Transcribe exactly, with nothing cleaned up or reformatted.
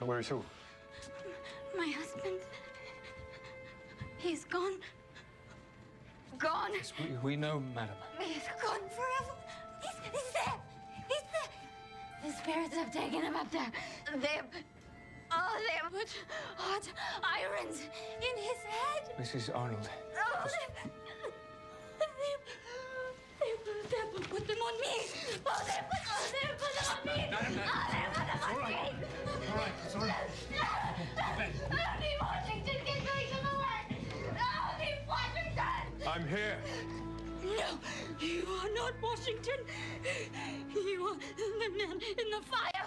Where is who? My husband. He's gone. Gone. Yes, we, we know, madam. He's gone forever. He's, he's there. He's there. The spirits have taken him up there. They've... Oh, they put hot irons in his head. Missus Arnold. Oh, Just... they, they, they, they put them on me. Oh, they put, oh, they put them on me. Madam, madam. Oh, they put them on All right. me. All right, it's all right. I don't need Washington. Get them away. I don't need Washington. I'm here. No, you are not Washington. You are the man in the fire.